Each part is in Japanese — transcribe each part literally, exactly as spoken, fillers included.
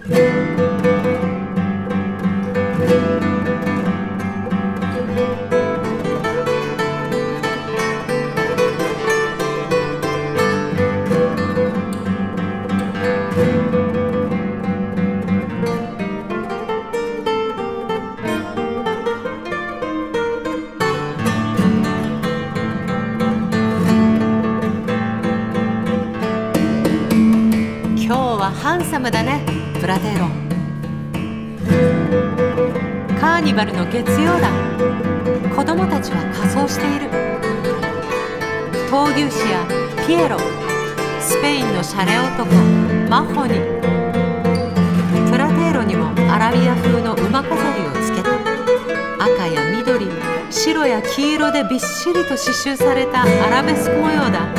ハンサムだね、プラテーロ。カーニバルの月曜だ。子供たちは仮装している。闘牛士やピエロ、スペインのシャレ男マッホニ、プラテーロにもアラビア風の馬飾りをつけた。赤や緑、白や黄色でびっしりと刺繍されたアラベスク模様だ。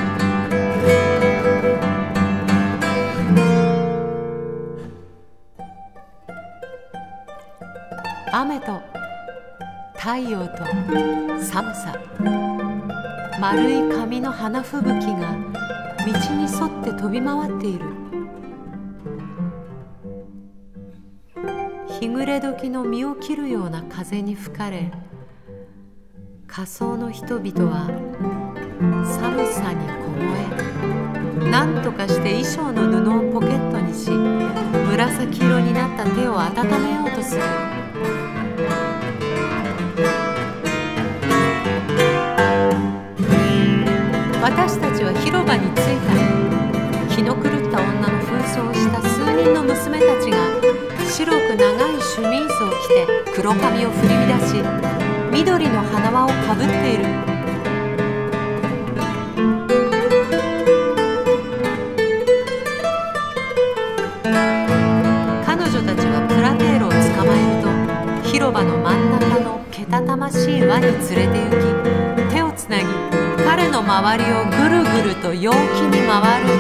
雨と太陽と寒さ、丸い紙の花吹雪が道に沿って飛び回っている。日暮れ時の身を切るような風に吹かれ、仮装の人々は寒さに凍え、何とかして衣装の布をポケットにし、紫色になった手を温めようとする。私たちは広場に着いた。気の狂った女の扮装をした数人の娘たちが白く長いシュミーズを着て黒髪を振り乱し、緑の花輪をかぶっている。彼女たちはプラテーロを捕まえると、広場の真ん中のけたたましい輪に連れて行き、手をつなぎ彼の周りをぐるぐると陽気に回る。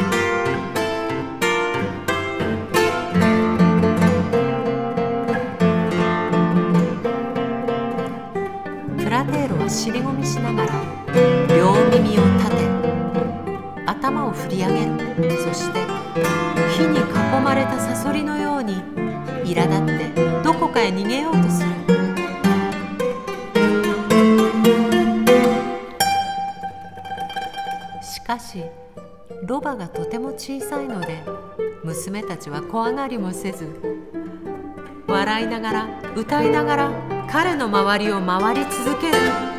プラテーロは尻込みしながら両耳を立て、頭を振り上げる。そして火に囲まれたサソリのように苛立ってどこかへ逃げようとする。しかしロバがとても小さいので、娘たちは怖がりもせず、笑いながら歌いながら彼の周りを回り続ける。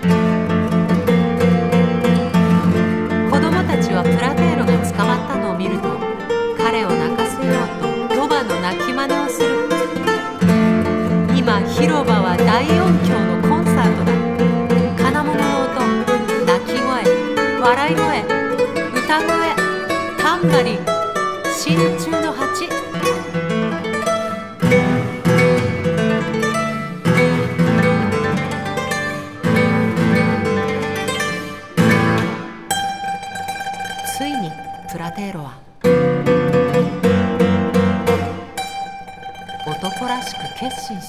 子供たちはプラテーロが捕まったのを見ると、彼を泣かせようとロバの泣き真似をする。今広場は大音響のコンサートだ。金物の音、泣き声、笑い声、歌声、タンバリン、真鍮の鉢。ついにプラテーロは男らしく決心した。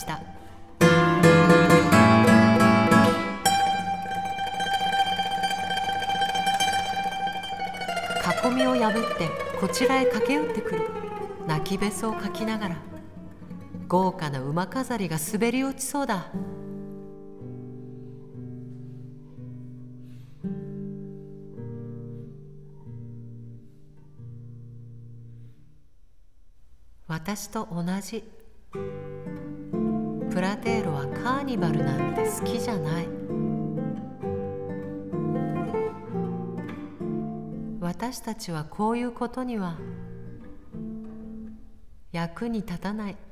囲みを破ってこちらへ駆け寄ってくる。泣きべそをかきながら、豪華な馬飾りが滑り落ちそうだ。私と同じ。プラテーロはカーニバルなんて好きじゃない。私たちはこういうことには役に立たない。